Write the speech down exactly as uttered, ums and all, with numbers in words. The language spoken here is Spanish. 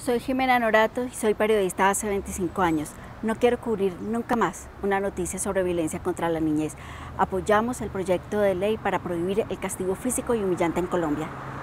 Soy Jimena Norato y soy periodista hace veinticinco años. No quiero cubrir nunca más una noticia sobre violencia contra la niñez. Apoyamos el proyecto de ley para prohibir el castigo físico y humillante en Colombia.